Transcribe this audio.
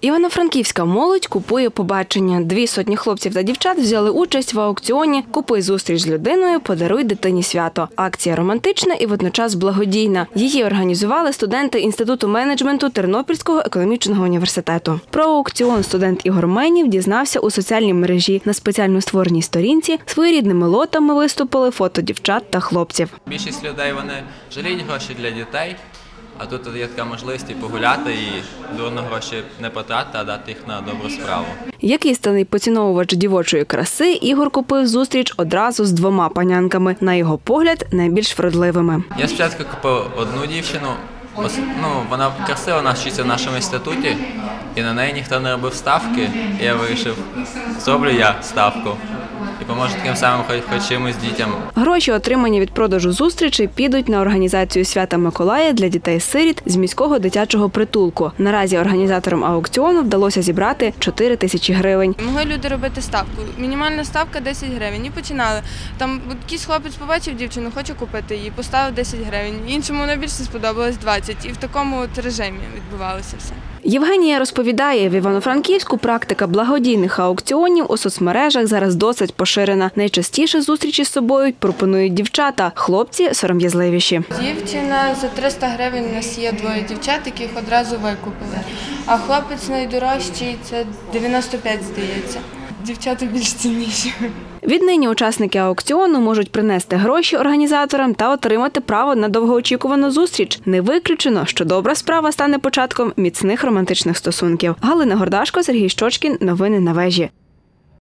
Івано-Франківська молодь купує побачення. 200 хлопців та дівчат взяли участь в аукціоні «Купи зустріч з людиною, подаруй дитині свято». Акція романтична і водночас благодійна. Її організували студенти Інституту менеджменту Тернопільського економічного університету. Про аукціон студент Ігор Менів дізнався у соціальній мережі. На спеціально створеній сторінці своєрідними лотами виступили фото дівчат та хлопців. Більшість людей вони жаліють гроші для дітей. А тут є така можливість і погуляти, і дурно гроші не потратити, а дати їх на добру справу. Як істинний поціновувач дівочої краси, Ігор купив зустріч одразу з 2 панянками. На його погляд, найбільш вродливими. Я спочатку купив одну дівчину. Вона красива, вона вчиться в нашому інституті, і на неї ніхто не робив ставки. І я вирішив, зроблю я ставку. І поможу таким самим хоч чимось дітям. Гроші, отримані від продажу зустрічей, підуть на організацію свята Миколая для дітей-сиріт з міського дитячого притулку. Наразі організаторам аукціону вдалося зібрати 4 тисячі гривень. Могли люди робити ставку. Мінімальна ставка – 10 гривень. І починали. Там якийсь хлопець побачив дівчину, хоче купити її, поставив 10 гривень. Іншому найбільше сподобалось 20. І в такому режимі відбувалося все. Євгенія розповідає, в Івано-Франківську практика благодійних аукціонів у соцмережах зараз досить поширена. Найчастіше зустрічі з собою пропонують дівчата, хлопці сором'язливіші. Дівчина за 300 гривень, у нас є 2 дівчат, яких одразу викупили. А хлопець найдорожчий – це 95, здається. Дівчата більш цінніші. Віднині учасники аукціону можуть принести гроші організаторам та отримати право на довгоочікувану зустріч. Не виключено, що добра справа стане початком міцних романтичних стосунків. Галина Гордашко, Сергій Щочкін. Новини на вежі.